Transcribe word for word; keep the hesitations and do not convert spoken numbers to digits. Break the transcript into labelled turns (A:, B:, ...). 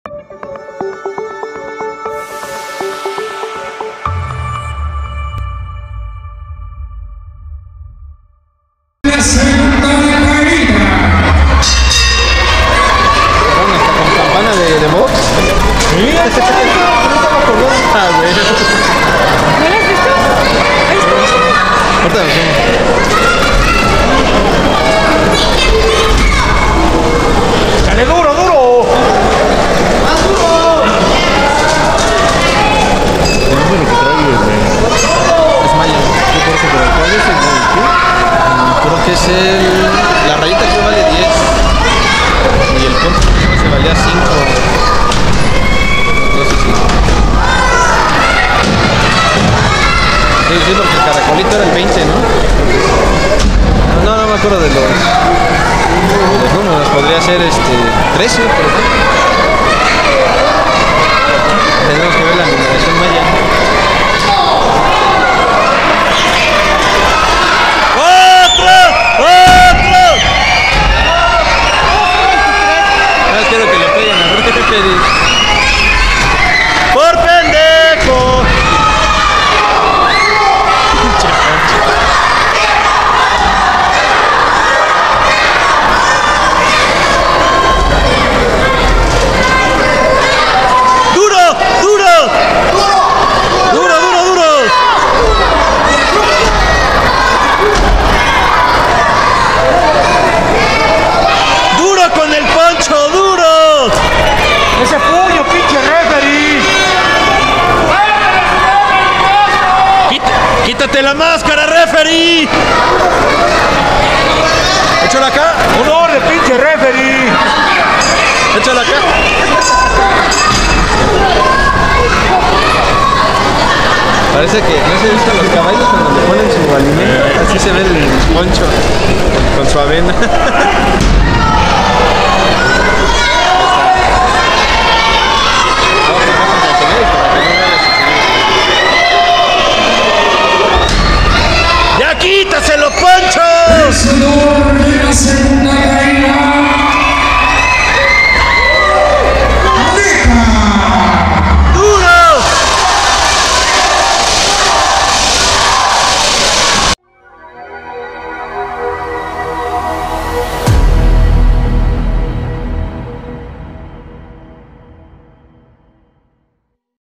A: La segunda caída.
B: Con campana de, de box.
A: Sí,
B: Ah, güey.
C: ¿No lo has visto? Ahí está.
B: Ahorita lo hacemos.
A: ¡Dale duro, duro! ¡Más duro!
B: El número que trae el es Maya. ¿Qué por eso? ¿Pero cuál es el de qué? Creo que es el... La rayita que vale diez. Y el punto se valía cinco. No sé si... Sí, sí, porque el caracolito era el veinte, ¿no? No, no me acuerdo de los... De los números. Podría ser este... trece, por ejemplo. Tenemos que ver la numeración maya. ¡Otro! ¡Otro! No quiero que le peguen a referee. ¡Por pendejo! ¡Duro! ¡Duro! ¡Duro, duro, duro! ¡Duro con el poncho! ¡Duro!
A: ¡Ese puño, pinche referee!
B: Quita- ¡Quítate la máscara, referee! ¡Échala acá!
A: ¡Un orden, pinche referee!
B: ¡Échala acá! Parece que, no se visto los caballos cuando le ponen su alimento, así se ve el poncho con su avena.